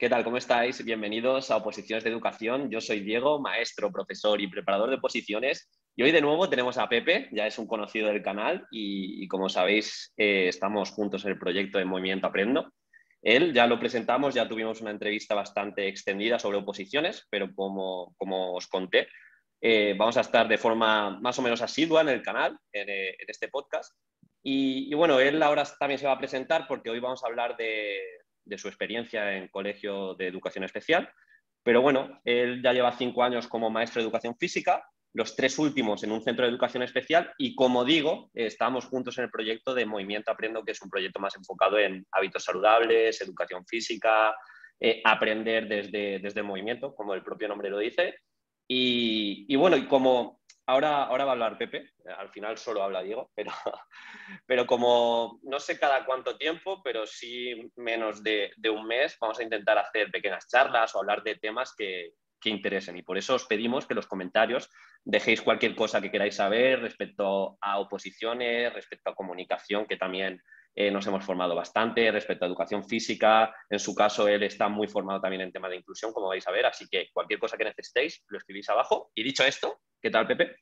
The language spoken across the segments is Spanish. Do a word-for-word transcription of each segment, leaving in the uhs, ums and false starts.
¿Qué tal? ¿Cómo estáis? Bienvenidos a Oposiciones de Educación. Yo soy Diego, maestro, profesor y preparador de oposiciones. Y hoy de nuevo tenemos a Pepe, ya es un conocido del canal y, y como sabéis, eh, estamos juntos en el proyecto de Movimiento Aprendo. Él ya lo presentamos, ya tuvimos una entrevista bastante extendida sobre oposiciones, pero como, como os conté, eh, vamos a estar de forma más o menos asidua en el canal, en, eh, en este podcast. Y, y bueno, él ahora también se va a presentar porque hoy vamos a hablar de de su experiencia en colegio de educación especial. Pero bueno, él ya lleva cinco años como maestro de educación física, los tres últimos en un centro de educación especial y, como digo, estamos juntos en el proyecto de Movimiento Aprendo, que es un proyecto más enfocado en hábitos saludables, educación física, eh, aprender desde, desde el movimiento, como el propio nombre lo dice. Y, y bueno, y como ahora, ahora va a hablar Pepe, al final solo habla Diego, pero, pero como no sé cada cuánto tiempo, pero sí menos de, de un mes, vamos a intentar hacer pequeñas charlas o hablar de temas que, que interesen. Y por eso os pedimos que en los comentarios dejéis cualquier cosa que queráis saber respecto a oposiciones, respecto a comunicación, que también eh, nos hemos formado bastante, respecto a educación física. En su caso, él está muy formado también en temas de inclusión, como vais a ver. Así que cualquier cosa que necesitéis, lo escribís abajo. Y dicho esto, ¿qué tal, Pepe?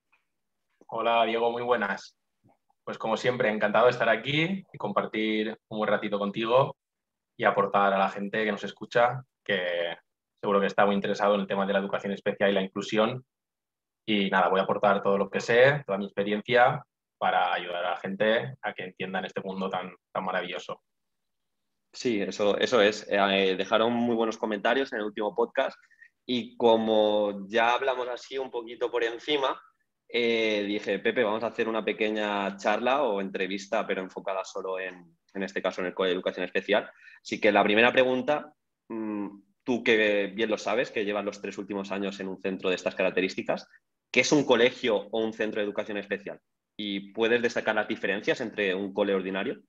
Hola, Diego, muy buenas. Pues como siempre, encantado de estar aquí y compartir un buen ratito contigo y aportar a la gente que nos escucha, que seguro que está muy interesado en el tema de la educación especial y la inclusión. Y nada, voy a aportar todo lo que sé, toda mi experiencia, para ayudar a la gente a que entiendan este mundo tan, tan maravilloso. Sí, eso, eso es. Eh, dejaron muy buenos comentarios en el último podcast y como ya hablamos así un poquito por encima, eh, dije, Pepe, vamos a hacer una pequeña charla o entrevista, pero enfocada solo en, en este caso, en el Cole de Educación Especial. Así que la primera pregunta, mmm, tú que bien lo sabes, que llevas los tres últimos años en un centro de estas características, ¿qué es un colegio o un centro de educación especial? ¿Y puedes destacar las diferencias entre un cole ordinario?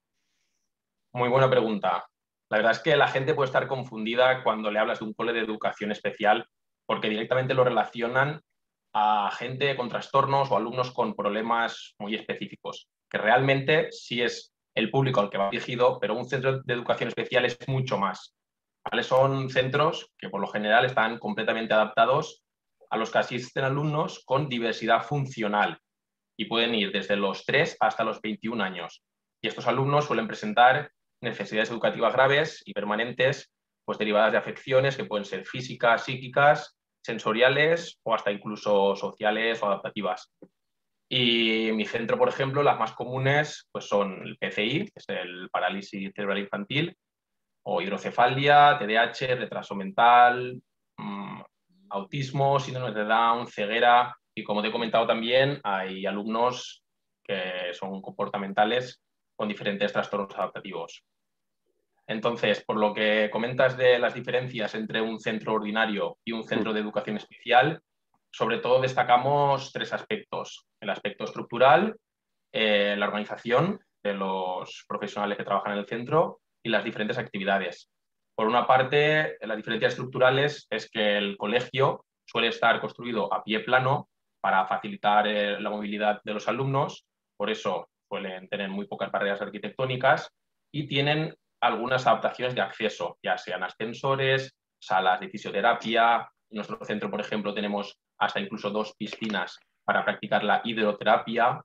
Muy buena pregunta. La verdad es que la gente puede estar confundida cuando le hablas de un cole de educación especial porque directamente lo relacionan a gente con trastornos o alumnos con problemas muy específicos, que realmente sí es el público al que va dirigido, pero un centro de educación especial es mucho más, ¿vale? Son centros que por lo general están completamente adaptados a los que asisten alumnos con diversidad funcional y pueden ir desde los tres hasta los veintiún años. Y estos alumnos suelen presentar necesidades educativas graves y permanentes, pues derivadas de afecciones que pueden ser físicas, psíquicas, sensoriales o hasta incluso sociales o adaptativas. Y en mi centro, por ejemplo, las más comunes pues son el P C I, que es el parálisis cerebral infantil, o hidrocefalia, T D A H, retraso mental, mmm, autismo, síndrome de Down, ceguera, y como te he comentado también, hay alumnos que son comportamentales con diferentes trastornos adaptativos. Entonces, por lo que comentas de las diferencias entre un centro ordinario y un centro de educación especial, sobre todo destacamos tres aspectos. El aspecto estructural, eh, la organización de los profesionales que trabajan en el centro y las diferentes actividades. Por una parte, las diferencias estructurales es que el colegio suele estar construido a pie plano para facilitar eh, la movilidad de los alumnos, por eso suelen tener muy pocas barreras arquitectónicas y tienen algunas adaptaciones de acceso, ya sean ascensores, salas de fisioterapia. En nuestro centro, por ejemplo, tenemos hasta incluso dos piscinas para practicar la hidroterapia,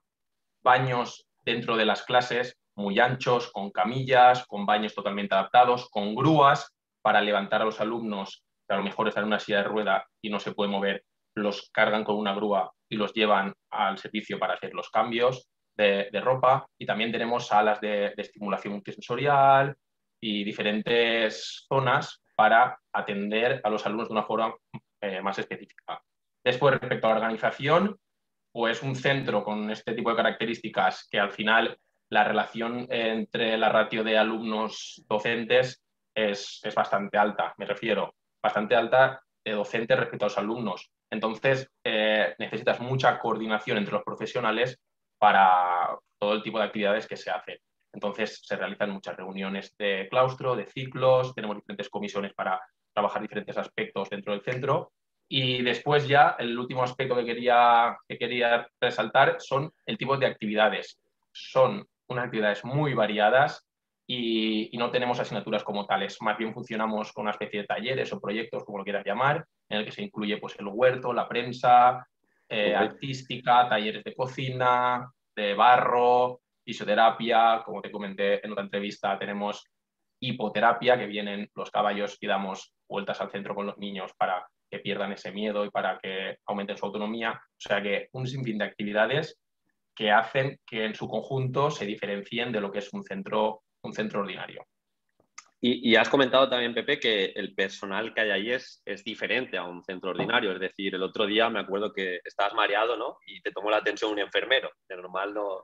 baños dentro de las clases muy anchos, con camillas, con baños totalmente adaptados, con grúas para levantar a los alumnos que a lo mejor están en una silla de rueda y no se puede mover, los cargan con una grúa y los llevan al servicio para hacer los cambios de, de ropa. Y también tenemos salas de, de estimulación multisensorial y diferentes zonas para atender a los alumnos de una forma eh, más específica. Después, respecto a la organización, pues un centro con este tipo de características que al final la relación entre la ratio de alumnos docentes es, es bastante alta, me refiero, bastante alta de docentes respecto a los alumnos. Entonces, eh, necesitas mucha coordinación entre los profesionales para todo el tipo de actividades que se hacen. Entonces, se realizan muchas reuniones de claustro, de ciclos, tenemos diferentes comisiones para trabajar diferentes aspectos dentro del centro. Y después ya el último aspecto que quería, que quería resaltar son el tipo de actividades. Son unas actividades muy variadas y, y no tenemos asignaturas como tales. Más bien funcionamos con una especie de talleres o proyectos, como lo quieras llamar, en el que se incluye pues, el huerto, la prensa, eh, Guay. artística, talleres de cocina, de barro, fisioterapia. Como te comenté en otra entrevista, tenemos hipoterapia, que vienen los caballos y damos vueltas al centro con los niños para que pierdan ese miedo y para que aumenten su autonomía. O sea que un sinfín de actividades que hacen que en su conjunto se diferencien de lo que es un centro, un centro ordinario. Y, y has comentado también, Pepe, que el personal que hay ahí es, es diferente a un centro ordinario. Es decir, el otro día me acuerdo que estabas mareado, ¿no? Y te tomó la atención un enfermero. De normal no.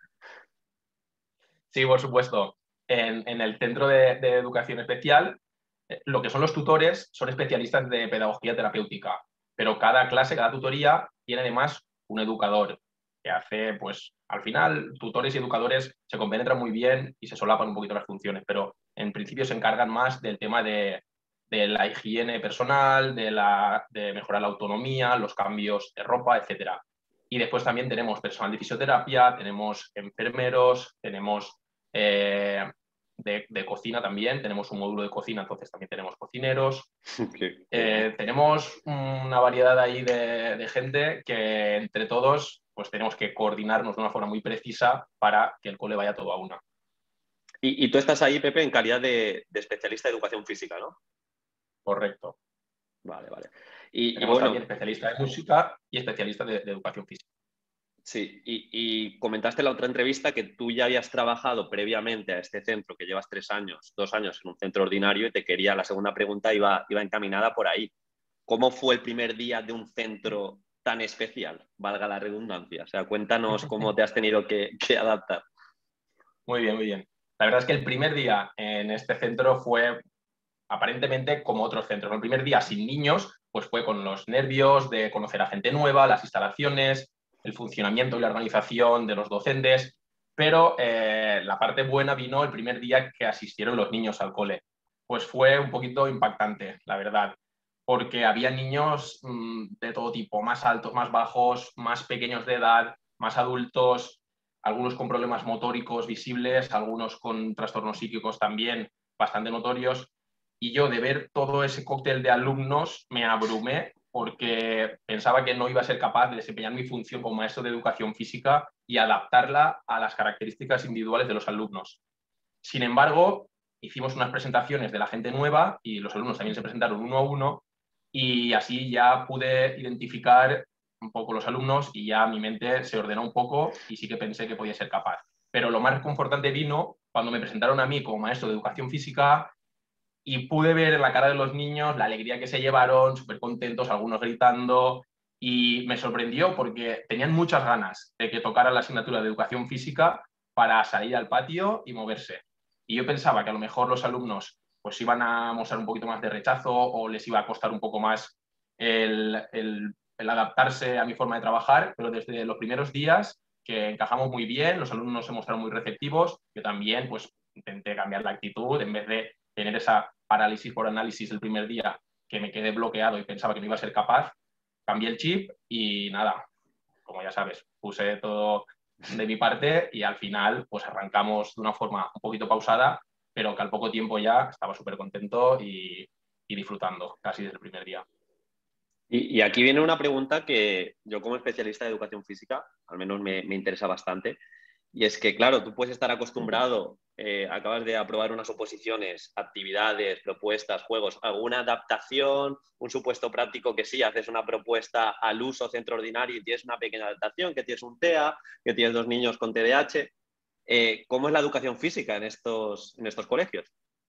Sí, por supuesto. En, en el centro de, de educación especial, eh, lo que son los tutores son especialistas de pedagogía terapéutica, pero cada clase, cada tutoría tiene además un educador que hace, pues, al final, tutores y educadores se compenetran muy bien y se solapan un poquito las funciones, pero en principio se encargan más del tema de, de la higiene personal, de, la, de mejorar la autonomía, los cambios de ropa, etcétera. Y después también tenemos personal de fisioterapia, tenemos enfermeros, tenemos eh, de, de, cocina también, tenemos un módulo de cocina, entonces también tenemos cocineros. Qué, qué guay. Eh, tenemos una variedad ahí de, de gente que entre todos pues tenemos que coordinarnos de una forma muy precisa para que el cole vaya todo a una. Y, y tú estás ahí, Pepe, en calidad de, de especialista de educación física, ¿no? Correcto. Vale, vale. Y, y Tenemos bueno, también especialista de música y especialista de, de educación física. sí, y, y comentaste en la otra entrevista que tú ya habías trabajado previamente a este centro, que llevas tres años, dos años en un centro ordinario, y te quería, la segunda pregunta iba, iba encaminada por ahí. ¿Cómo fue el primer día de un centro tan especial, valga la redundancia? O sea, cuéntanos cómo te has tenido que, que adaptar. Muy bien, muy bien. La verdad es que el primer día en este centro fue aparentemente como otros centros. El primer día sin niños, pues fue con los nervios de conocer a gente nueva, las instalaciones, el funcionamiento y la organización de los docentes, pero eh, la parte buena vino el primer día que asistieron los niños al cole. Pues fue un poquito impactante, la verdad, porque había niños mmm, de todo tipo, más altos, más bajos, más pequeños de edad, más adultos, algunos con problemas motóricos visibles, algunos con trastornos psíquicos también bastante notorios. Y yo de ver todo ese cóctel de alumnos me abrumé porque pensaba que no iba a ser capaz de desempeñar mi función como maestro de educación física y adaptarla a las características individuales de los alumnos. Sin embargo, hicimos unas presentaciones de la gente nueva y los alumnos también se presentaron uno a uno y así ya pude identificar un poco los alumnos y ya mi mente se ordenó un poco y sí que pensé que podía ser capaz. Pero lo más reconfortante vino cuando me presentaron a mí como maestro de educación física y pude ver en la cara de los niños la alegría que se llevaron, súper contentos, algunos gritando, y me sorprendió porque tenían muchas ganas de que tocara la asignatura de educación física para salir al patio y moverse. Y yo pensaba que a lo mejor los alumnos pues iban a mostrar un poquito más de rechazo o les iba a costar un poco más el, el, el adaptarse a mi forma de trabajar, pero desde los primeros días que encajamos muy bien, los alumnos se mostraron muy receptivos, yo también pues intenté cambiar la actitud en vez de tener esa parálisis por análisis el primer día que me quedé bloqueado y pensaba que no iba a ser capaz, cambié el chip y nada, como ya sabes, puse todo de mi parte y al final pues arrancamos de una forma un poquito pausada, pero que al poco tiempo ya estaba súper contento y, y disfrutando casi desde el primer día. Y, y aquí viene una pregunta que yo como especialista de educación física, al menos me, me interesa bastante. Y es que, claro, tú puedes estar acostumbrado, eh, acabas de aprobar unas oposiciones, actividades, propuestas, juegos, alguna adaptación, un supuesto práctico que sí, haces una propuesta al uso centro ordinario y tienes una pequeña adaptación, que tienes un T E A, que tienes dos niños con T D A H. Eh, ¿Cómo es la educación física en estos, en estos colegios?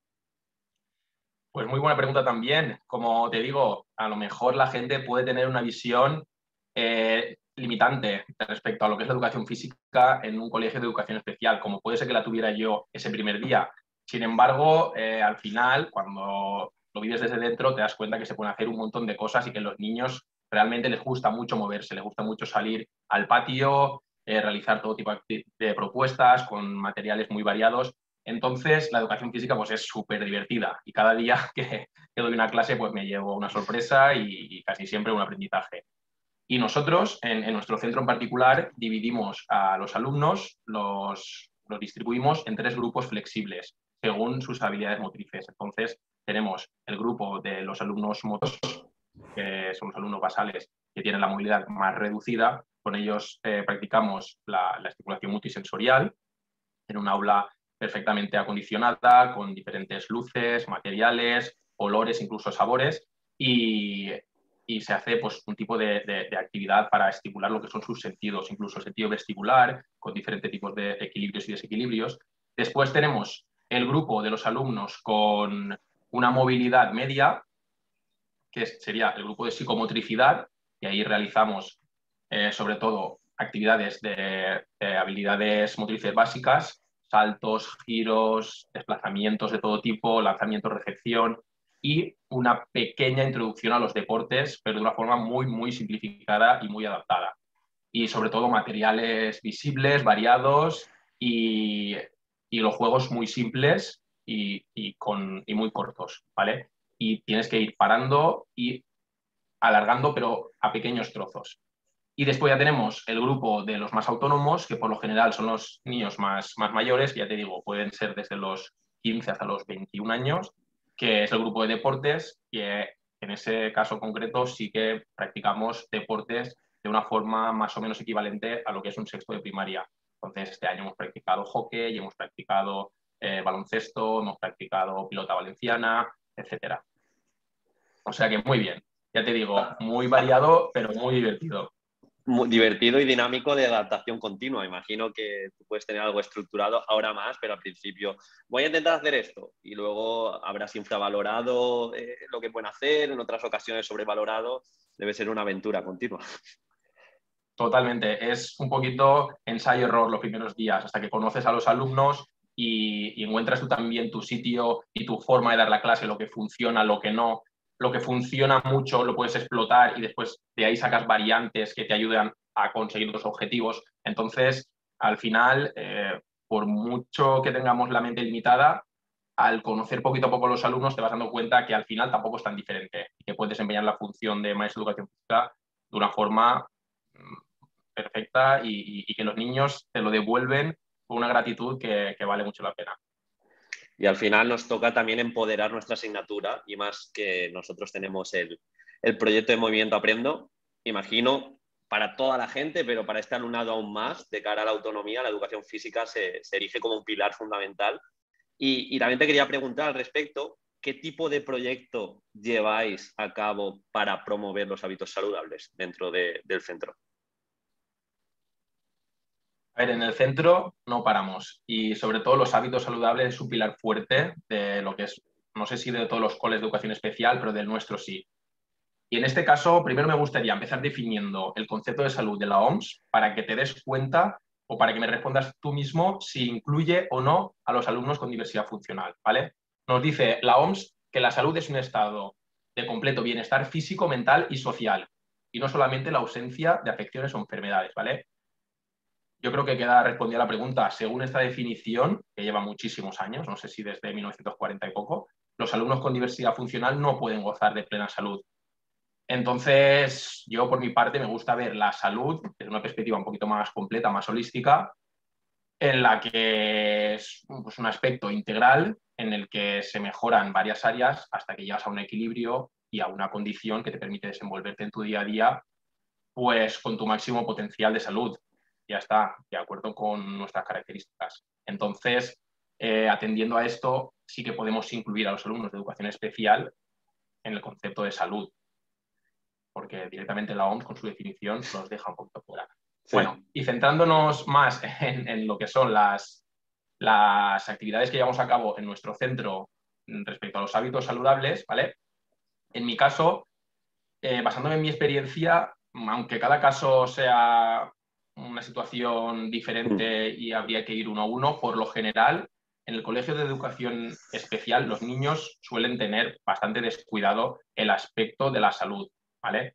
Pues muy buena pregunta también. Como te digo, a lo mejor la gente puede tener una visión eh, limitante respecto a lo que es la educación física en un colegio de educación especial, como puede ser que la tuviera yo ese primer día. Sin embargo, eh, al final, cuando lo vives desde dentro, te das cuenta que se pueden hacer un montón de cosas y que a los niños realmente les gusta mucho moverse, les gusta mucho salir al patio, eh, realizar todo tipo de propuestas con materiales muy variados. Entonces, la educación física pues, es súper divertida y cada día que, que, doy una clase pues, me llevo una sorpresa y, y casi siempre un aprendizaje. Y nosotros, en, en, nuestro centro en particular, dividimos a los alumnos, los, los distribuimos en tres grupos flexibles. según sus habilidades motrices. Entonces, tenemos el grupo de los alumnos motoros, que son los alumnos basales que tienen la movilidad más reducida. Con ellos eh, practicamos la, la estimulación multisensorial en un aula perfectamente acondicionada, con diferentes luces, materiales, olores, incluso sabores, y, y se hace pues, un tipo de, de, de actividad para estimular lo que son sus sentidos, incluso el sentido vestibular, con diferentes tipos de equilibrios y desequilibrios. Después tenemos el grupo de los alumnos con una movilidad media, que sería el grupo de psicomotricidad, y ahí realizamos eh, sobre todo actividades de, de habilidades motrices básicas, saltos, giros, desplazamientos de todo tipo, lanzamiento, recepción y una pequeña introducción a los deportes, pero de una forma muy, muy simplificada y muy adaptada. Y sobre todo materiales visibles, variados y, y los juegos muy simples y, y, con, y muy cortos, ¿vale? Y tienes que ir parando y alargando, pero a pequeños trozos. Y después ya tenemos el grupo de los más autónomos, que por lo general son los niños más, más mayores, que ya te digo, pueden ser desde los quince hasta los veintiún años, que es el grupo de deportes, que en ese caso concreto sí que practicamos deportes de una forma más o menos equivalente a lo que es un sexto de primaria. Entonces, este año hemos practicado hockey, hemos practicado eh, baloncesto, hemos practicado pelota valenciana, etcétera. O sea que muy bien. Ya te digo, muy variado, pero muy divertido. Muy divertido y dinámico de adaptación continua. Imagino que tú puedes tener algo estructurado ahora más, pero al principio voy a intentar hacer esto y luego habrás infravalorado eh, lo que pueden hacer, en otras ocasiones sobrevalorado. Debe ser una aventura continua. Totalmente. Es un poquito ensayo-error los primeros días, hasta que conoces a los alumnos y, y encuentras tú también tu sitio y tu forma de dar la clase, lo que funciona, lo que no. Lo que funciona mucho lo puedes explotar y después de ahí sacas variantes que te ayudan a conseguir los objetivos. Entonces, al final, eh, por mucho que tengamos la mente limitada, al conocer poquito a poco a los alumnos te vas dando cuenta que al final tampoco es tan diferente y que puedes desempeñar la función de maestro de educación física de una forma perfecta y, y, que los niños te lo devuelven con una gratitud que, que vale mucho la pena. Y al final nos toca también empoderar nuestra asignatura y más que nosotros tenemos el, el proyecto de Movimiento Aprendo, imagino para toda la gente, pero para este alumnado aún más, de cara a la autonomía, la educación física se, se erige como un pilar fundamental. Y, y también te quería preguntar al respecto, ¿qué tipo de proyecto lleváis a cabo para promover los hábitos saludables dentro de, del centro? A ver, en el centro no paramos y sobre todo los hábitos saludables es un pilar fuerte de lo que es, no sé si de todos los coles de educación especial, pero del nuestro sí. Y en este caso, primero me gustaría empezar definiendo el concepto de salud de la O M S para que te des cuenta o para que me respondas tú mismo si incluye o no a los alumnos con diversidad funcional, ¿vale? Nos dice la O M S que la salud es un estado de completo bienestar físico, mental y social, y no solamente la ausencia de afecciones o enfermedades, ¿vale? Yo creo que queda respondida la pregunta. Según esta definición, que lleva muchísimos años, no sé si desde mil novecientos cuarenta y poco, los alumnos con diversidad funcional no pueden gozar de plena salud. Entonces, yo por mi parte me gusta ver la salud desde una perspectiva un poquito más completa, más holística, en la que es pues, un aspecto integral en el que se mejoran varias áreas hasta que llegas a un equilibrio y a una condición que te permite desenvolverte en tu día a día pues con tu máximo potencial de salud. Ya está, de acuerdo con nuestras características. Entonces, eh, atendiendo a esto, sí que podemos incluir a los alumnos de educación especial en el concepto de salud, porque directamente la O M S con su definición los deja un poquito fuera. Sí. Bueno, y centrándonos más en, en lo que son las, las actividades que llevamos a cabo en nuestro centro respecto a los hábitos saludables, ¿vale? En mi caso, eh, basándome en mi experiencia, aunque cada caso sea una situación diferente y habría que ir uno a uno, por lo general, en el colegio de educación especial los niños suelen tener bastante descuidado el aspecto de la salud, ¿vale?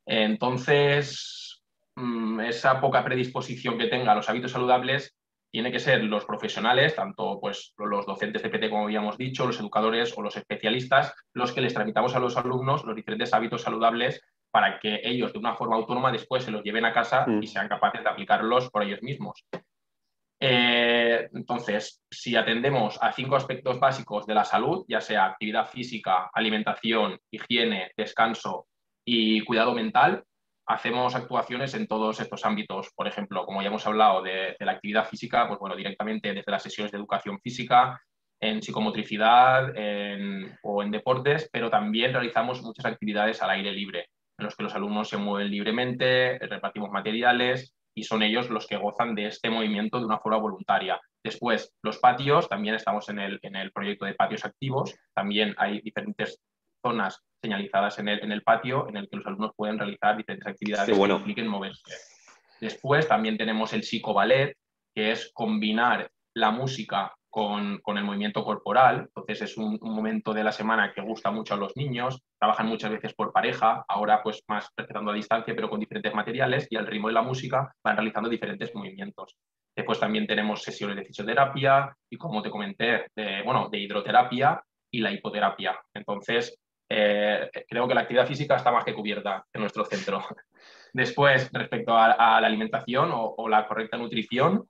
Entonces, esa poca predisposición que tenga a los hábitos saludables tiene que ser los profesionales, tanto pues, los docentes de P T, como habíamos dicho, los educadores o los especialistas, los que les tramitamos a los alumnos los diferentes hábitos saludables para que ellos, de una forma autónoma, después se los lleven a casa mm. y sean capaces de aplicarlos por ellos mismos. Eh, entonces, si atendemos a cinco aspectos básicos de la salud, ya sea actividad física, alimentación, higiene, descanso y cuidado mental, hacemos actuaciones en todos estos ámbitos. Por ejemplo, como ya hemos hablado de, de la actividad física, pues bueno, directamente desde las sesiones de educación física, en psicomotricidad en, o en deportes, pero también realizamos muchas actividades al aire libre, en los que los alumnos se mueven libremente, repartimos materiales y son ellos los que gozan de este movimiento de una forma voluntaria. Después, los patios, también estamos en el, en el proyecto de patios activos, también hay diferentes zonas señalizadas en el, en el patio en el que los alumnos pueden realizar diferentes Qué actividades que bueno. impliquen moverse. Después también tenemos el psicoballet, que es combinar la música con, con el movimiento corporal. Entonces es un, un, momento de la semana que gusta mucho a los niños, trabajan muchas veces por pareja, ahora pues más respetando a distancia, pero con diferentes materiales, y al ritmo de la música van realizando diferentes movimientos. Después también tenemos sesiones de fisioterapia y, como te comenté, de, bueno, de hidroterapia y la hipoterapia. Entonces, eh, creo que la actividad física está más que cubierta en nuestro centro. Después, respecto a, a la alimentación o, o la correcta nutrición,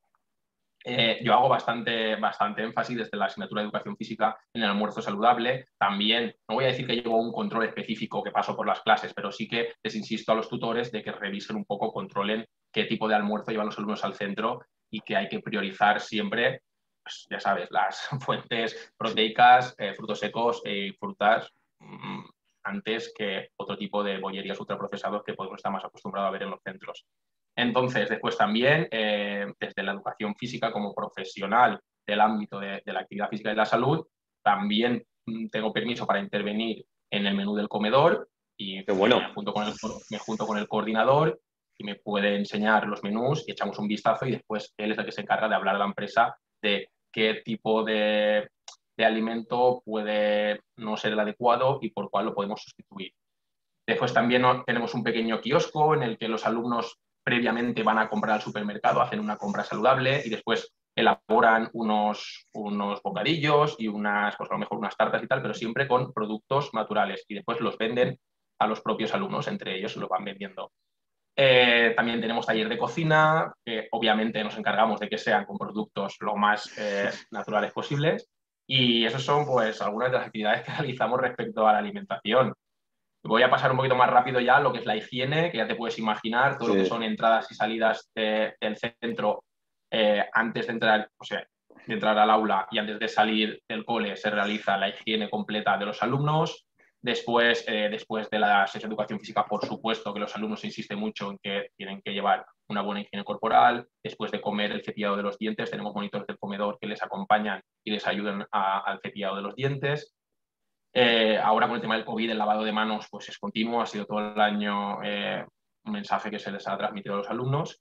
eh, yo hago bastante, bastante énfasis desde la asignatura de educación física en el almuerzo saludable. También, no voy a decir que llevo un control específico que paso por las clases, pero sí que les insisto a los tutores de que revisen un poco, controlen qué tipo de almuerzo llevan los alumnos al centro y que hay que priorizar siempre, pues, ya sabes, las fuentes proteicas, eh, frutos secos y frutas, mmm, antes que otro tipo de bollerías ultraprocesados que podemos estar más acostumbrados a ver en los centros. Entonces, después también, eh, desde la educación física como profesional del ámbito de, de la actividad física y la salud, también mmm, tengo permiso para intervenir en el menú del comedor y Qué me bueno. junto, con el, me junto con el coordinador y me puede enseñar los menús y echamos un vistazo, y después él es el que se encarga de hablar a la empresa de qué tipo de, de alimento puede no ser el adecuado y por cuál lo podemos sustituir. Después también tenemos un pequeño kiosco en el que los alumnos previamente van a comprar al supermercado, hacen una compra saludable y después elaboran unos, unos bocadillos y unas, pues a lo mejor unas tartas y tal, pero siempre con productos naturales, y después los venden a los propios alumnos, entre ellos lo van vendiendo. Eh, también tenemos taller de cocina, que obviamente nos encargamos de que sean con productos lo más eh, naturales posibles, y esas son pues algunas de las actividades que realizamos respecto a la alimentación. Voy a pasar un poquito más rápido ya lo que es la higiene, que ya te puedes imaginar, todo lo que Sí. son entradas y salidas de, del centro, eh, antes de entrar, o sea, de entrar al aula y antes de salir del cole se realiza la higiene completa de los alumnos. Después, eh, después de la sesión de educación física, por supuesto que los alumnos insisten mucho en que tienen que llevar una buena higiene corporal. Después de comer, el cepillado de los dientes, tenemos monitores del comedor que les acompañan y les ayudan a, al cepillado de los dientes. Eh, ahora con el tema del COVID, el lavado de manos pues es continuo, ha sido todo el año eh, un mensaje que se les ha transmitido a los alumnos.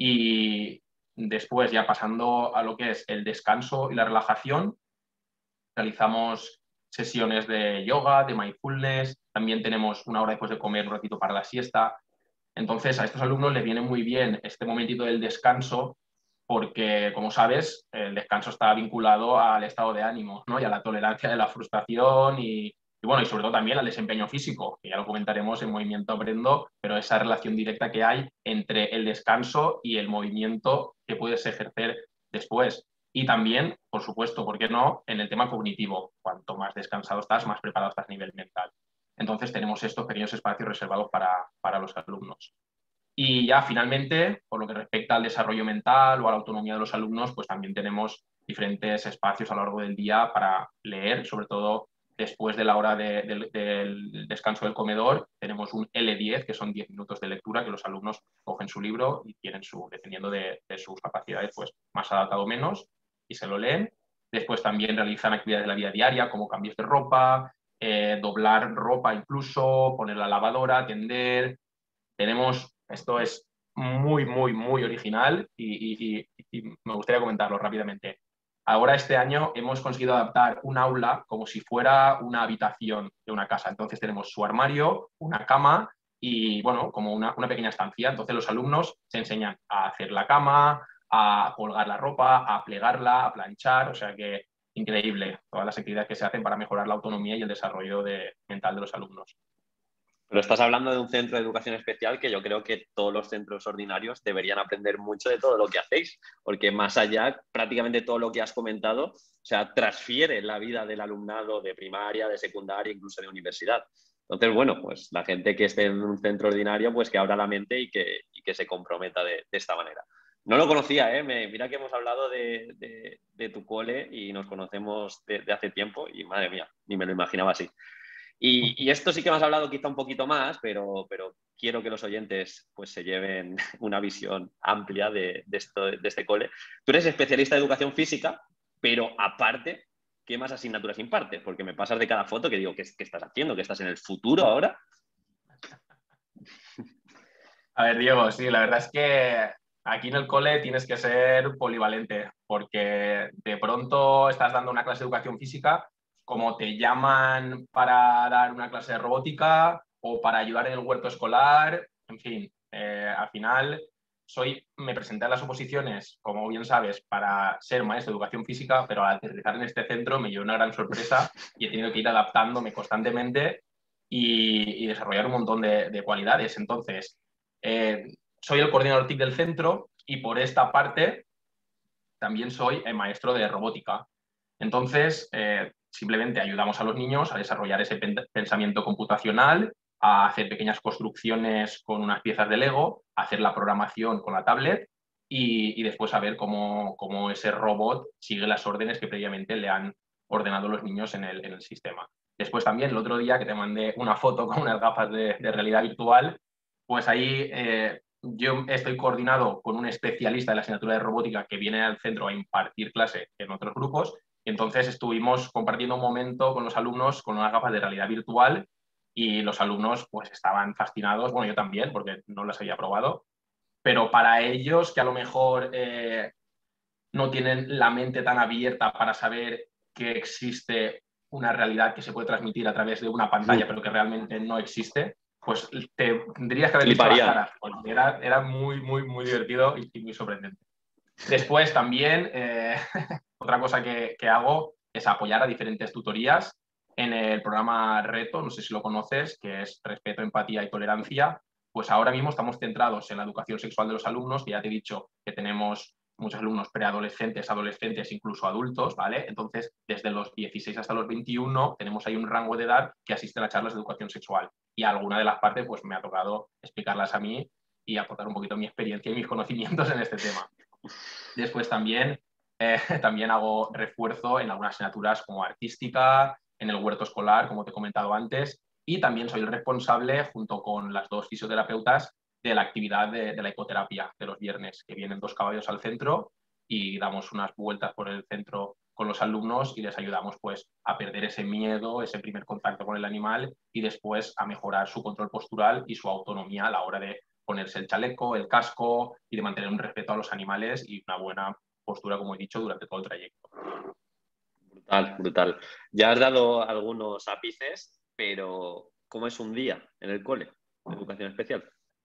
Y después, ya pasando a lo que es el descanso y la relajación, realizamos sesiones de yoga, de mindfulness, también tenemos una hora después de comer, un ratito para la siesta. Entonces, a estos alumnos les viene muy bien este momentito del descanso, porque, como sabes, el descanso está vinculado al estado de ánimo, ¿no? Y a la tolerancia de la frustración y, y, bueno, y sobre todo también al desempeño físico, que ya lo comentaremos en Movimiento Aprendo, pero esa relación directa que hay entre el descanso y el movimiento que puedes ejercer después. Y también, por supuesto, ¿por qué no?, en el tema cognitivo. Cuanto más descansado estás, más preparado estás a nivel mental. Entonces tenemos estos pequeños espacios reservados para, para los alumnos. Y ya finalmente, por lo que respecta al desarrollo mental o a la autonomía de los alumnos, pues también tenemos diferentes espacios a lo largo del día para leer, sobre todo después de la hora de, de, del descanso del comedor. Tenemos un ele diez, que son diez minutos de lectura, que los alumnos cogen su libro y tienen su, dependiendo de, de sus capacidades, pues más adaptado o menos, y se lo leen. Después también realizan actividades de la vida diaria, como cambios de ropa, eh, doblar ropa incluso, poner la lavadora, tender. Tenemos, esto es muy, muy, muy original y, y, y me gustaría comentarlo rápidamente. Ahora este año hemos conseguido adaptar un aula como si fuera una habitación de una casa. Entonces tenemos su armario, una cama y, bueno, como una, una pequeña estancia. Entonces los alumnos se enseñan a hacer la cama, a colgar la ropa, a plegarla, a planchar. O sea que increíble todas las actividades que se hacen para mejorar la autonomía y el desarrollo de, mental de los alumnos. Pero estás hablando de un centro de educación especial que yo creo que todos los centros ordinarios deberían aprender mucho de todo lo que hacéis, porque más allá, prácticamente todo lo que has comentado, o sea, transfiere la vida del alumnado de primaria, de secundaria, incluso de universidad. Entonces, bueno, pues la gente que esté en un centro ordinario, pues que abra la mente y que, y que se comprometa de, de esta manera. No lo conocía, ¿eh? Me, mira que hemos hablado de, de, de tu cole y nos conocemos de, de hace tiempo y, madre mía, ni me lo imaginaba así. Y, y, esto sí que me has hablado quizá un poquito más, pero, pero quiero que los oyentes pues, se lleven una visión amplia de, de, esto, de este cole. Tú eres especialista de educación física, pero aparte, ¿qué más asignaturas impartes? Porque me pasas de cada foto que digo, ¿qué, qué estás haciendo? ¿Que estás en el futuro ahora? A ver, Diego, sí, la verdad es que aquí en el cole tienes que ser polivalente, porque de pronto estás dando una clase de educación física, como te llaman para dar una clase de robótica o para ayudar en el huerto escolar, en fin, eh, al final soy, me presenté a las oposiciones, como bien sabes, para ser maestro de educación física, pero al aterrizar en este centro me llevó una gran sorpresa y he tenido que ir adaptándome constantemente y, y desarrollar un montón de, de cualidades. Entonces, eh, soy el coordinador T I C del centro y por esta parte también soy el maestro de robótica. Entonces, eh, simplemente ayudamos a los niños a desarrollar ese pensamiento computacional, a hacer pequeñas construcciones con unas piezas de Lego, a hacer la programación con la tablet y, y después a ver cómo, cómo ese robot sigue las órdenes que previamente le han ordenado los niños en el, en el sistema. Después también, el otro día que te mandé una foto con unas gafas de, de realidad virtual, pues ahí eh, yo estoy coordinado con un especialista de la asignatura de robótica que viene al centro a impartir clase en otros grupos. Y entonces estuvimos compartiendo un momento con los alumnos con unas gafas de realidad virtual y los alumnos pues estaban fascinados, bueno, yo también, porque no las había probado, pero para ellos que a lo mejor eh, no tienen la mente tan abierta para saber que existe una realidad que se puede transmitir a través de una pantalla, pero que realmente no existe, pues te tendrías que haber visto las Fliparían. caras, porque era, era muy, muy, muy divertido y, y muy sorprendente. Después también, eh, otra cosa que, que hago es apoyar a diferentes tutorías en el programa Reto, no sé si lo conoces, que es Respeto, Empatía y Tolerancia. Pues ahora mismo estamos centrados en la educación sexual de los alumnos, que ya te he dicho que tenemos muchos alumnos preadolescentes, adolescentes, incluso adultos, ¿vale? Entonces, desde los dieciséis hasta los veintiuno tenemos ahí un rango de edad que asisten a charlas de educación sexual. Y alguna de las partes, pues me ha tocado explicarlas a mí y aportar un poquito mi experiencia y mis conocimientos en este tema. Después también, eh, también hago refuerzo en algunas asignaturas como artística, en el huerto escolar, como te he comentado antes, y también soy el responsable, junto con las dos fisioterapeutas, de la actividad de, de la ecoterapia de los viernes, que vienen dos caballos al centro y damos unas vueltas por el centro con los alumnos y les ayudamos pues a perder ese miedo, ese primer contacto con el animal y después a mejorar su control postural y su autonomía a la hora de ponerse el chaleco, el casco y de mantener un respeto a los animales y una buena postura, como he dicho, durante todo el trayecto. Brutal, brutal. Ya has dado algunos ápices, pero ¿cómo es un día en el cole de educación especial?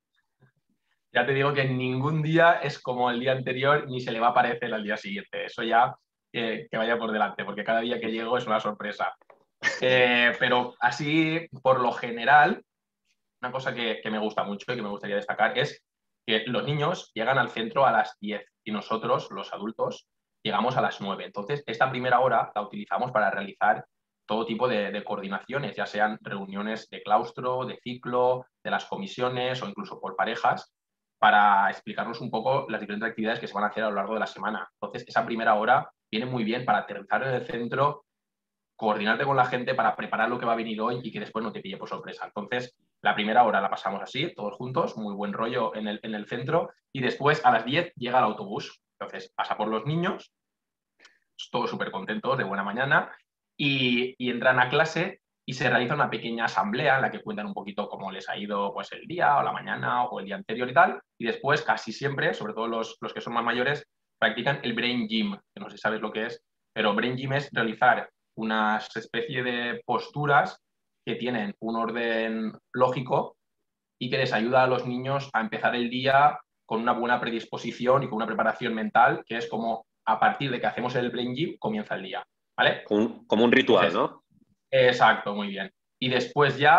Ya te digo que ningún día es como el día anterior ni se le va a parecer al día siguiente. Eso ya eh, que vaya por delante, porque cada día que llego es una sorpresa. Eh, pero así, por lo general, una cosa que, que me gusta mucho y que me gustaría destacar es que los niños llegan al centro a las diez y nosotros, los adultos, llegamos a las nueve. Entonces, esta primera hora la utilizamos para realizar todo tipo de, de coordinaciones, ya sean reuniones de claustro, de ciclo, de las comisiones o incluso por parejas, para explicarnos un poco las diferentes actividades que se van a hacer a lo largo de la semana. Entonces, esa primera hora viene muy bien para aterrizar en el centro, coordinarte con la gente para preparar lo que va a venir hoy y que después no te pille por sorpresa. Entonces, la primera hora la pasamos así, todos juntos, muy buen rollo en el, en el centro, y después a las diez llega el autobús. Entonces, pasa por los niños, todos súper contentos, de buena mañana, y, y entran a clase y se realiza una pequeña asamblea en la que cuentan un poquito cómo les ha ido pues, el día o la mañana o el día anterior y tal, y después casi siempre, sobre todo los, los que son más mayores, practican el Brain Gym, que no sé si sabes lo que es, pero Brain Gym es realizar una especie de posturas que tienen un orden lógico y que les ayuda a los niños a empezar el día con una buena predisposición y con una preparación mental, que es como a partir de que hacemos el Brain Gym comienza el día, ¿vale? Como un, como un ritual, Entonces, ¿no? exacto, muy bien. Y después ya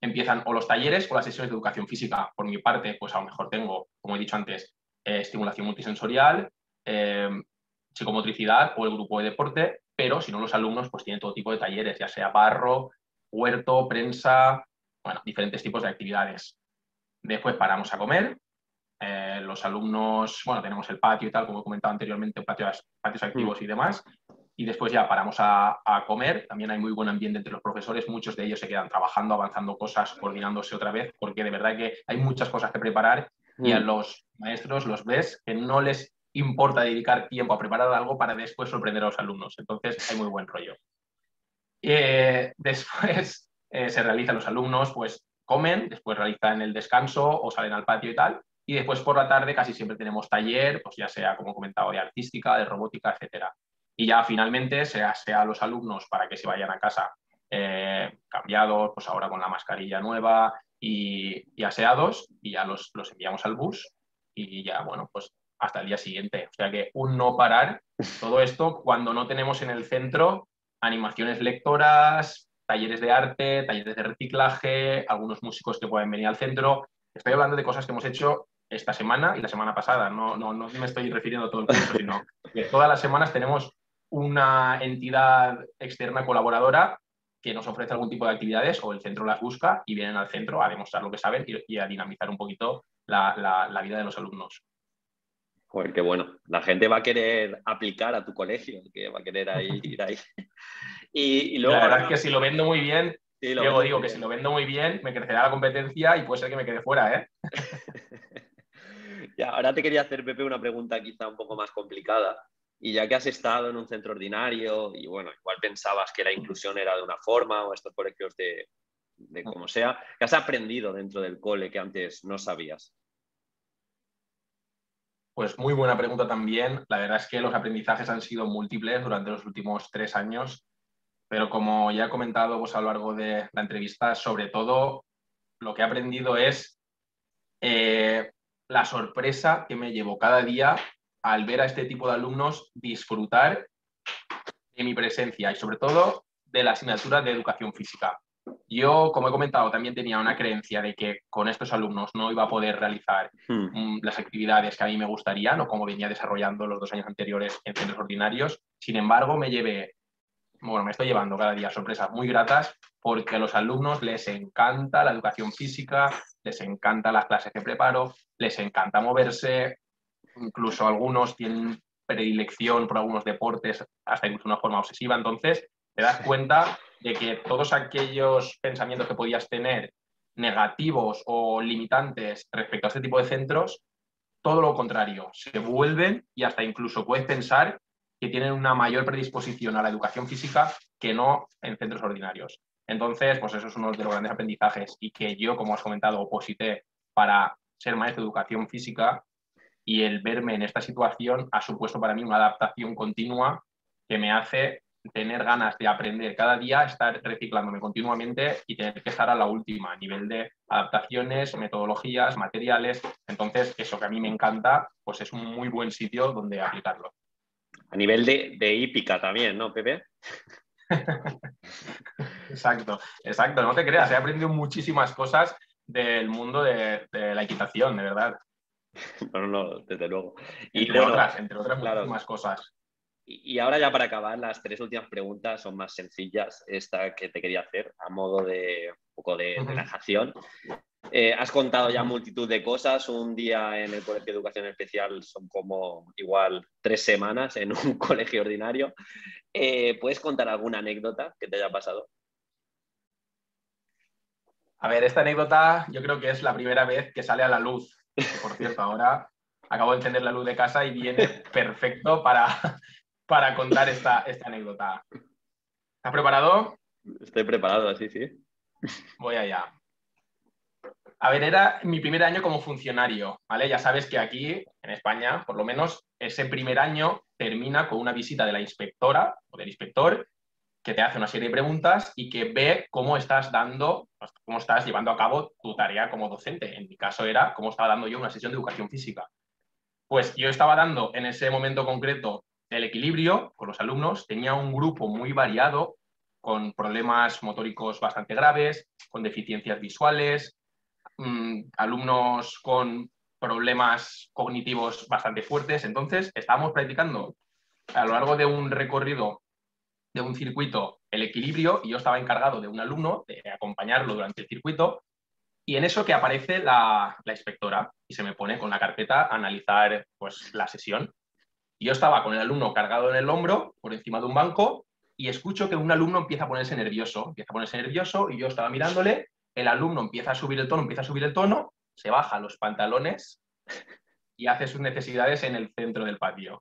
empiezan o los talleres o las sesiones de educación física. Por mi parte, pues a lo mejor tengo, como he dicho antes, eh, estimulación multisensorial, eh, psicomotricidad o el grupo de deporte, pero si no, los alumnos pues tienen todo tipo de talleres, ya sea barro, huerto, prensa, bueno, diferentes tipos de actividades. Después paramos a comer. Eh, los alumnos, bueno, tenemos el patio y tal, como he comentado anteriormente, patios, patios activos y demás. Y después ya paramos a, a comer. También hay muy buen ambiente entre los profesores. Muchos de ellos se quedan trabajando, avanzando cosas, coordinándose otra vez, porque de verdad que hay muchas cosas que preparar y a los maestros los ves que no les importa dedicar tiempo a preparar algo para después sorprender a los alumnos. Entonces hay muy buen rollo. Eh, después eh, se realizan los alumnos, pues comen, después realizan el descanso o salen al patio y tal. Y después por la tarde casi siempre tenemos taller, pues ya sea, como he comentado, de artística, de robótica, etcétera. Y ya finalmente se hace a los alumnos para que se vayan a casa eh, cambiados, pues ahora con la mascarilla nueva y, y aseados, y ya los, los enviamos al bus y ya, bueno, pues hasta el día siguiente. O sea que un no parar, todo esto cuando no tenemos en el centro animaciones lectoras, talleres de arte, talleres de reciclaje, algunos músicos que pueden venir al centro. Estoy hablando de cosas que hemos hecho esta semana y la semana pasada. No, no, no me estoy refiriendo a todo el curso, sino que todas las semanas tenemos una entidad externa colaboradora que nos ofrece algún tipo de actividades o el centro las busca y vienen al centro a demostrar lo que saben y, y a dinamizar un poquito la, la, la vida de los alumnos. Joder, qué bueno. La gente va a querer aplicar a tu colegio, que va a querer ahí, ir ahí. Y, y Y luego la verdad ahora... es que si lo vendo muy bien, Sí, lo Diego, vendes digo muy que bien. si lo vendo muy bien, me crecerá la competencia y puede ser que me quede fuera, ¿eh? Ya, ahora te quería hacer, Pepe, una pregunta quizá un poco más complicada. Y ya que has estado en un centro ordinario y bueno, igual pensabas que la inclusión era de una forma o estos colegios de, de como sea, ¿qué has aprendido dentro del cole que antes no sabías? Pues muy buena pregunta también. La verdad es que los aprendizajes han sido múltiples durante los últimos tres años, pero como ya he comentado pues, a lo largo de la entrevista, sobre todo lo que he aprendido es eh, la sorpresa que me llevo cada día al ver a este tipo de alumnos disfrutar de mi presencia y sobre todo de la asignatura de educación física. Yo, como he comentado, también tenía una creencia de que con estos alumnos no iba a poder realizar Hmm. mm, las actividades que a mí me gustarían o como venía desarrollando los dos años anteriores en centros ordinarios. Sin embargo, me llevé, bueno, me estoy llevando cada día sorpresas muy gratas porque a los alumnos les encanta la educación física, les encanta las clases que preparo, les encanta moverse, incluso algunos tienen predilección por algunos deportes, hasta incluso una forma obsesiva. Entonces, te das cuenta de que todos aquellos pensamientos que podías tener negativos o limitantes respecto a este tipo de centros, todo lo contrario, se vuelven y hasta incluso puedes pensar que tienen una mayor predisposición a la educación física que no en centros ordinarios. Entonces, pues eso es uno de los grandes aprendizajes y que yo, como has comentado, oposité para ser maestro de educación física y el verme en esta situación ha supuesto para mí una adaptación continua que me hace tener ganas de aprender cada día, estar reciclándome continuamente y tener que estar a la última a nivel de adaptaciones, metodologías, materiales. Entonces, eso que a mí me encanta, pues es un muy buen sitio donde aplicarlo. A nivel de, de hípica también, ¿no, Pepe? Exacto, exacto, no te creas, he aprendido muchísimas cosas del mundo de, de la equitación, de verdad. No, no, desde luego. Y Entre bueno, otras, entre otras claro. muchísimas cosas. Y, y ahora ya para acabar, las tres últimas preguntas son más sencillas. Esta que te quería hacer a modo de un poco de Uh-huh. relajación. Eh, has contado ya Uh-huh. multitud de cosas. Un día en el Colegio de Educación Especial son como igual tres semanas en un colegio ordinario. Eh, ¿Puedes contar alguna anécdota que te haya pasado? A ver, esta anécdota yo creo que es la primera vez que sale a la luz. Que, por cierto, ahora acabo de encender la luz de casa y viene perfecto para, para contar esta, esta anécdota. ¿Estás preparado? Estoy preparado, así, sí. Voy allá. A ver, era mi primer año como funcionario, ¿vale? Ya sabes que aquí, en España, por lo menos, ese primer año termina con una visita de la inspectora o del inspector que te hace una serie de preguntas y que ve cómo estás dando, cómo estás llevando a cabo tu tarea como docente. En mi caso era cómo estaba dando yo una sesión de educación física. Pues yo estaba dando en ese momento concreto el equilibrio con los alumnos, tenía un grupo muy variado, con problemas motóricos bastante graves, con deficiencias visuales, mmm, alumnos con problemas cognitivos bastante fuertes. Entonces, estábamos practicando a lo largo de un recorrido, de un circuito, el equilibrio, y yo estaba encargado de un alumno, de acompañarlo durante el circuito, y en eso que aparece la, la inspectora y se me pone con la carpeta a analizar pues, la sesión. Y yo estaba con el alumno cargado en el hombro, por encima de un banco, y escucho que un alumno empieza a ponerse nervioso, empieza a ponerse nervioso, y yo estaba mirándole, el alumno empieza a subir el tono, empieza a subir el tono, se baja los pantalones y hace sus necesidades en el centro del patio.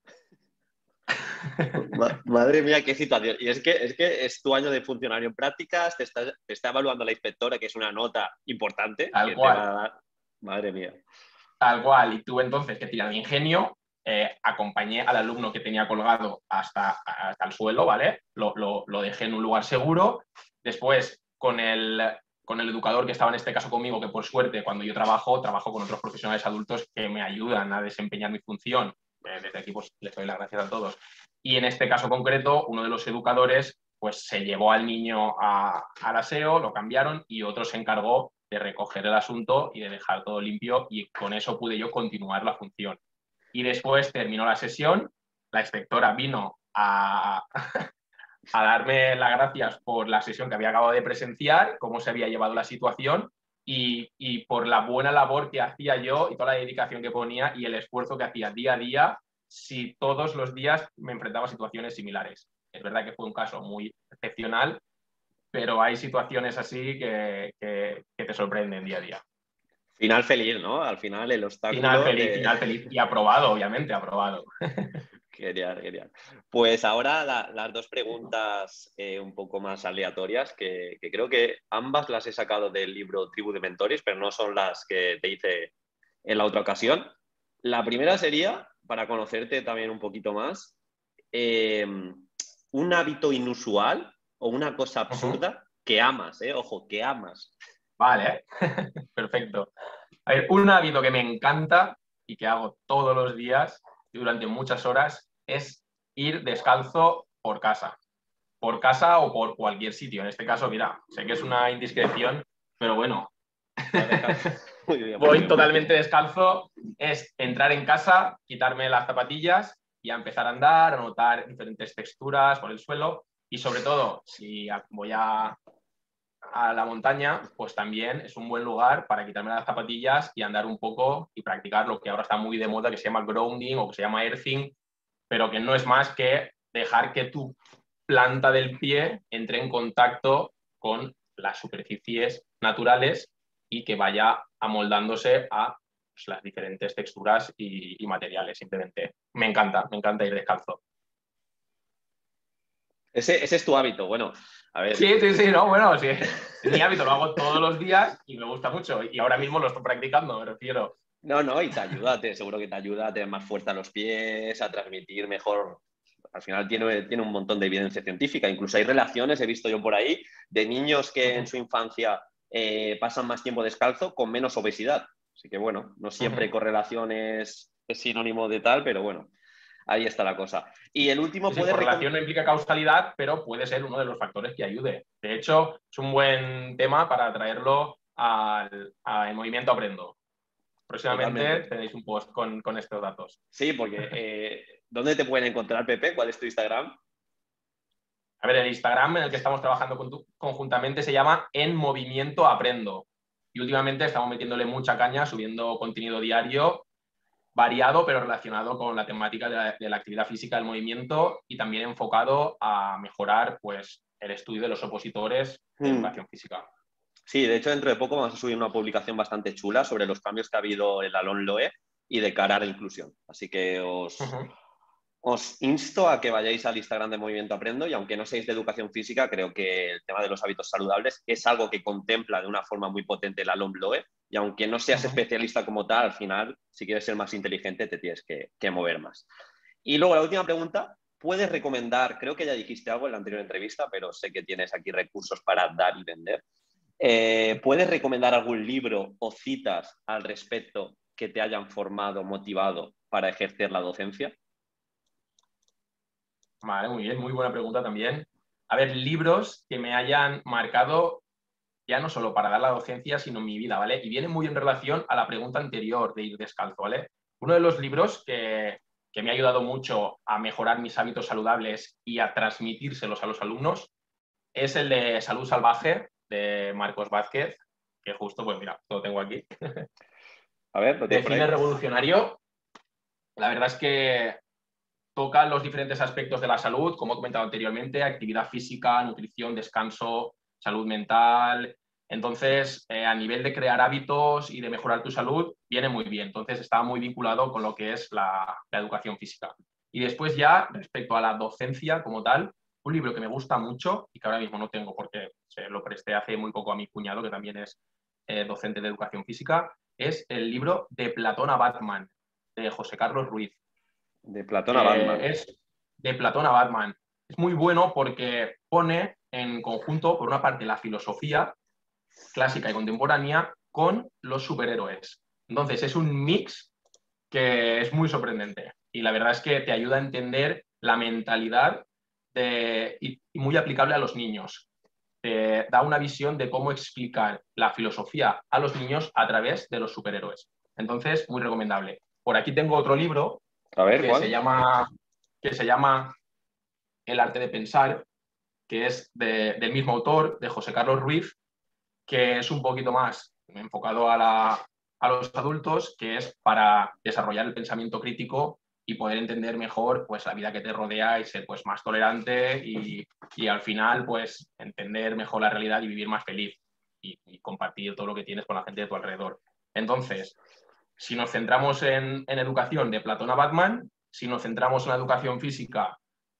Ma madre mía, qué situación. Y es que, es que es tu año de funcionario en prácticas, te está, te está evaluando la inspectora, que es una nota importante Tal que te va cual. a dar. Madre mía. Tal cual. Y tú entonces, que tiras de ingenio, eh, acompañé al alumno que tenía colgado hasta, hasta el suelo, ¿vale? Lo, lo, lo dejé en un lugar seguro. Después, con el, con el educador que estaba en este caso conmigo, que por suerte, cuando yo trabajo, trabajo con otros profesionales adultos que me ayudan a desempeñar mi función. Eh, desde aquí, pues, les doy las gracias a todos. Y en este caso concreto, uno de los educadores pues se llevó al niño a, al aseo, lo cambiaron y otro se encargó de recoger el asunto y de dejar todo limpio, y con eso pude yo continuar la función. Y después terminó la sesión, la inspectora vino a, a darme las gracias por la sesión que había acabado de presenciar, cómo se había llevado la situación y, y por la buena labor que hacía yo y toda la dedicación que ponía y el esfuerzo que hacía día a día si todos los días me enfrentaba a situaciones similares. Es verdad que fue un caso muy excepcional, pero hay situaciones así que, que, que te sorprenden día a día. Final feliz, ¿no? Al final el Final obstáculo feliz, te... final feliz y aprobado, obviamente, aprobado. Genial, genial. Pues ahora la, las dos preguntas eh, un poco más aleatorias, que, que creo que ambas las he sacado del libro Tribu de Mentores, pero no son las que te hice en la otra ocasión. La primera sería, para conocerte también un poquito más, eh, un hábito inusual o una cosa Uh -huh. absurda que amas, ¿eh? Ojo, que amas. Vale, perfecto. A ver, un hábito que me encanta y que hago todos los días y durante muchas horas es ir descalzo por casa. Por casa o por cualquier sitio. En este caso, mira, sé que es una indiscreción, pero bueno. Muy bien, muy Voy bien, muy bien. totalmente descalzo. Es entrar en casa, quitarme las zapatillas y a empezar a andar, a notar diferentes texturas por el suelo. Y sobre todo, si voy a, a la montaña, pues también es un buen lugar para quitarme las zapatillas y andar un poco y practicar lo que ahora está muy de moda, que se llama grounding o que se llama earthing, pero que no es más que dejar que tu planta del pie entre en contacto con las superficies naturales y que vaya amoldándose a pues, las diferentes texturas y, y materiales. Simplemente me encanta, me encanta ir descalzo. Ese, ese es tu hábito. Bueno, a ver. Sí, sí, sí, no, bueno, sí. Es mi hábito, lo hago todos los días y me gusta mucho. Y ahora mismo lo estoy practicando, me refiero. No, no, y te ayuda, te, seguro que te ayuda a tener más fuerza a los pies, a transmitir mejor. Al final tiene, tiene un montón de evidencia científica. Incluso hay relaciones, he visto yo por ahí, de niños que en su infancia eh, pasan más tiempo descalzo con menos obesidad. Así que bueno, no siempre correlación es, es sinónimo de tal, pero bueno, ahí está la cosa. Y el último Sí, sí, puede correlación recomendar... no implica causalidad, pero puede ser uno de los factores que ayude. De hecho, es un buen tema para traerlo al, al movimiento Aprendo. Próximamente Totalmente. tenéis un post con, con estos datos. Sí, porque eh, ¿dónde te pueden encontrar, Pepe? ¿Cuál es tu Instagram? A ver, el Instagram en el que estamos trabajando con tu, conjuntamente se llama En Movimiento Aprendo. Y últimamente estamos metiéndole mucha caña, subiendo contenido diario, variado, pero relacionado con la temática de la, de la actividad física del movimiento y también enfocado a mejorar pues, el estudio de los opositores de Hmm. educación física. Sí, de hecho, dentro de poco vamos a subir una publicación bastante chula sobre los cambios que ha habido en la LOMLOE y de cara a la inclusión. Así que os, Uh -huh. os insto a que vayáis al Instagram de Movimiento Aprendo y aunque no seáis de educación física, creo que el tema de los hábitos saludables es algo que contempla de una forma muy potente la LOMLOE y aunque no seas Uh -huh. especialista como tal, al final, si quieres ser más inteligente, te tienes que, que mover más. Y luego la última pregunta, ¿puedes recomendar, creo que ya dijiste algo en la anterior entrevista, pero sé que tienes aquí recursos para dar y vender? Eh, ¿Puedes recomendar algún libro o citas al respecto que te hayan formado, motivado para ejercer la docencia? Vale, muy bien, muy buena pregunta también. a ver, libros que me hayan marcado ya no solo para dar la docencia, sino en mi vida, ¿vale? Y viene muy en relación a la pregunta anterior de ir descalzo, ¿vale? Uno de los libros que, que me ha ayudado mucho a mejorar mis hábitos saludables y a transmitírselos a los alumnos es el de Salud Salvaje, de Marcos Vázquez, que justo, pues mira, lo tengo aquí. A ver, lo De tienes por ahí. cine revolucionario. La verdad es que toca los diferentes aspectos de la salud, como he comentado anteriormente, actividad física, nutrición, descanso, salud mental. Entonces, eh, a nivel de crear hábitos y de mejorar tu salud, viene muy bien. Entonces, está muy vinculado con lo que es la, la educación física. Y después ya, respecto a la docencia como tal, un libro que me gusta mucho y que ahora mismo no tengo porque se lo presté hace muy poco a mi cuñado, que también es eh, docente de educación física, es el libro de Platón a Batman, de José Carlos Ruiz, De Platón a que Batman. es de Platón a Batman. Es muy bueno porque pone en conjunto, por una parte, la filosofía clásica y contemporánea con los superhéroes. Entonces, es un mix que es muy sorprendente y la verdad es que te ayuda a entender la mentalidad de, y, y muy aplicable a los niños. Te da una visión de cómo explicar la filosofía a los niños a través de los superhéroes. Entonces, muy recomendable. Por aquí tengo otro libro A ver, que se ¿cuál? llama, que se llama El arte de pensar, que es de, del mismo autor, de José Carlos Ruiz, que es un poquito más enfocado a, la, a los adultos, que es para desarrollar el pensamiento crítico y poder entender mejor pues, la vida que te rodea y ser pues, más tolerante y, y al final pues, entender mejor la realidad y vivir más feliz y, y compartir todo lo que tienes con la gente de tu alrededor. Entonces, si nos centramos en, en educación de Platón a Batman, si nos centramos en la educación física,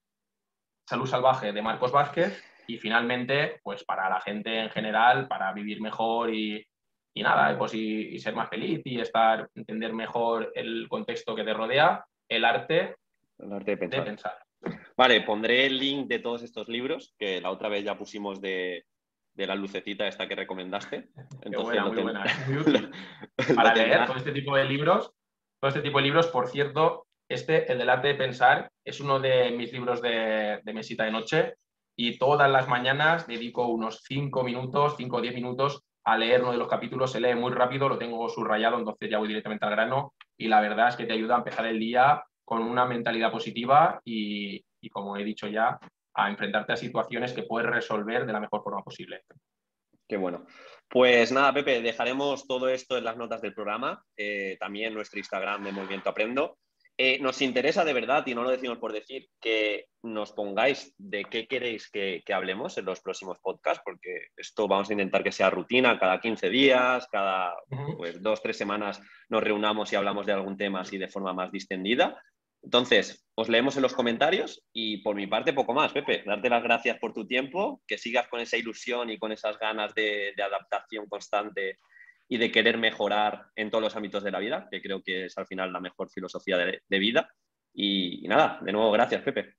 Salud Salvaje de Marcos Vázquez y finalmente, pues para la gente en general, para vivir mejor y, y nada, pues y, y, ser más feliz y estar, entender mejor el contexto que te rodea, el arte El arte de de pensar. pensar. Vale, pondré el link de todos estos libros, que la otra vez ya pusimos de, de la lucecita esta que recomendaste. Qué Entonces buena, lo, muy ten... buena, ¿eh? Muy útil lo para leer todo tendrá. este tipo de libros. Todo este tipo de libros, por cierto, este, el del arte de pensar, es uno de mis libros de, de mesita de noche y todas las mañanas dedico unos cinco minutos, cinco o diez minutos a leer uno de los capítulos. Se lee muy rápido, lo tengo subrayado, entonces ya voy directamente al grano y la verdad es que te ayuda a empezar el día con una mentalidad positiva y, y como he dicho ya, a enfrentarte a situaciones que puedes resolver de la mejor forma posible. Qué bueno. Pues nada, Pepe, dejaremos todo esto en las notas del programa, eh, también nuestro Instagram de Movimiento Aprendo. Eh, nos interesa de verdad, y no lo decimos por decir, que nos pongáis de qué queréis que, que hablemos en los próximos podcasts, porque esto vamos a intentar que sea rutina, cada quince días, cada Uh-huh. pues, dos, tres semanas nos reunamos y hablamos de algún tema así de forma más distendida. Entonces, os leemos en los comentarios y por mi parte poco más, Pepe. Darte las gracias por tu tiempo, que sigas con esa ilusión y con esas ganas de, de adaptación constante y de querer mejorar en todos los ámbitos de la vida, que creo que es al final la mejor filosofía de, de vida. Y, y nada, de nuevo, gracias, Pepe.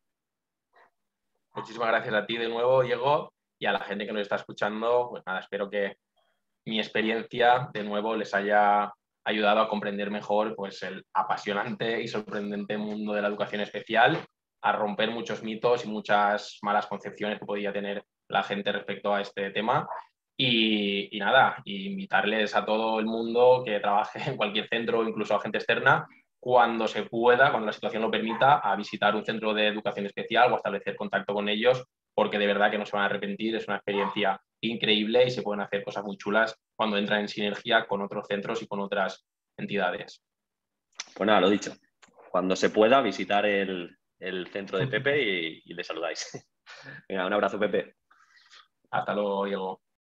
Muchísimas gracias a ti de nuevo, Diego, y a la gente que nos está escuchando. Pues nada, espero que mi experiencia de nuevo les haya ayudado a comprender mejor pues, el apasionante y sorprendente mundo de la educación especial, a romper muchos mitos y muchas malas concepciones que podía tener la gente respecto a este tema. Y, y nada, y invitarles a todo el mundo que trabaje en cualquier centro, incluso a gente externa, cuando se pueda, cuando la situación lo permita, a visitar un centro de educación especial o a establecer contacto con ellos, porque de verdad que no se van a arrepentir, es una experiencia increíble y se pueden hacer cosas muy chulas cuando entran en sinergia con otros centros y con otras entidades. Pues nada, lo dicho. Cuando se pueda, visitar el, el centro de Pepe y, y le saludáis. Venga, un abrazo, Pepe. Hasta luego, Diego.